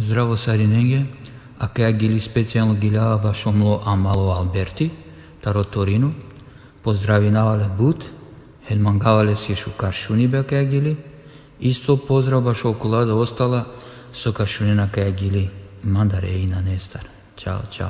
Здраво сариненге, a che agili specijalno gilja bašomlo amalo Alberti, taro Torino, pozdravljavale but, helmangavale sješu karšuni be che agili, isto pozdrav baš okulada ostala so karšunina che agili mandareina nestar. Ćao, čao.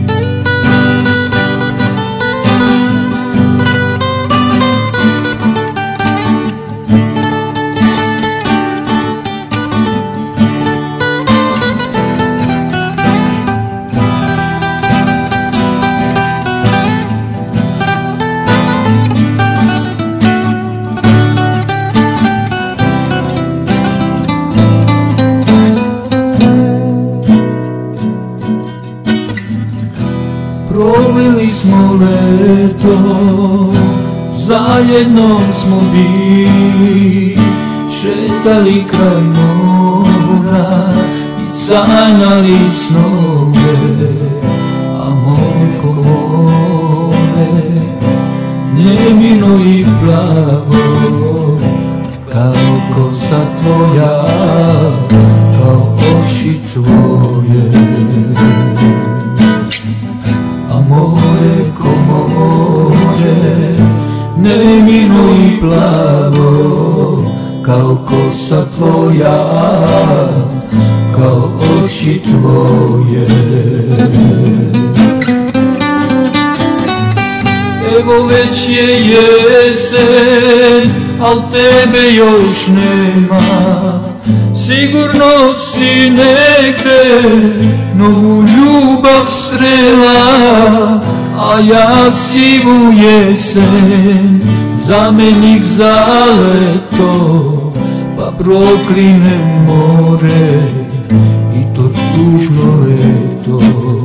Proveli smo leto, zajedno smo bili, šetali kraj mora i sanjali snove, a mojko more, nevino i plavo, kao kosa tvoja, kao oči tvoje. Amore ko more, nevino i plavo, kao kosa tvoja, kao oči tvoje. Evo već je jesen, al tebe još nema, sigurno si negde novu ljubav srela, a ja sivu jesen, zamenik za leto, pa proklinem more i to tužno leto.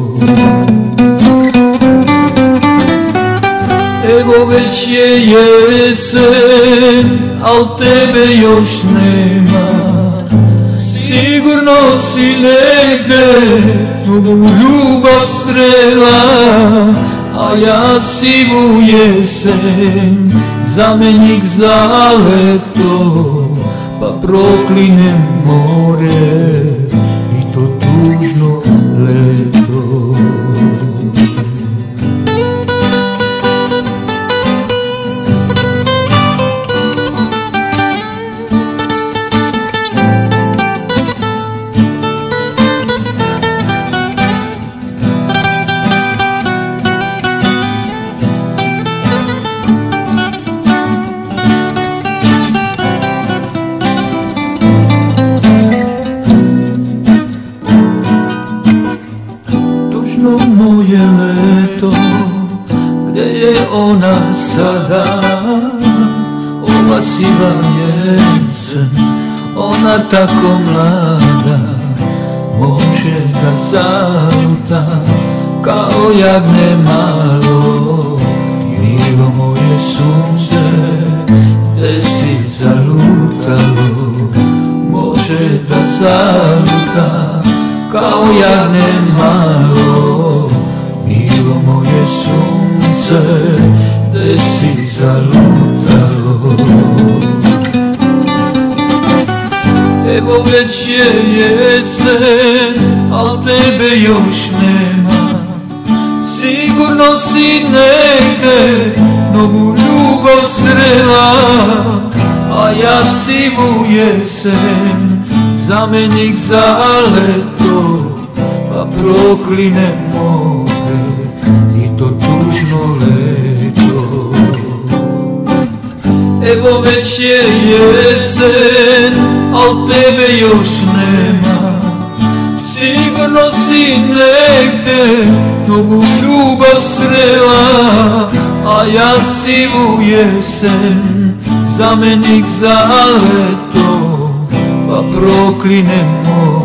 Evo već je jesen, al tebe još nema, sigurno si negde novu ljubav srela, a ja sivu jesen, zamenik za leto, pa proklinem more i to tužno leto. Moje leto, gde je ona sada, ova siva jesen, ona tako mlada, može da zaluta kao jagne malo. Milo moje sunce, gde si zalutalo, može da zaluta kao jagne malo. Milo moje sunce, gde si zalutalo. Evo već je jesen, al tebe još nema, sigurno si negde novu ljubav srela, a ja sivu jesen, zamenik za leto, pa proklinem more i to tužno leto. Evo već je jesen, al tebe još nema, sigurno si negde novu ljubav srela, a ja sivu jesen, zamenik za leto, pa proklinem more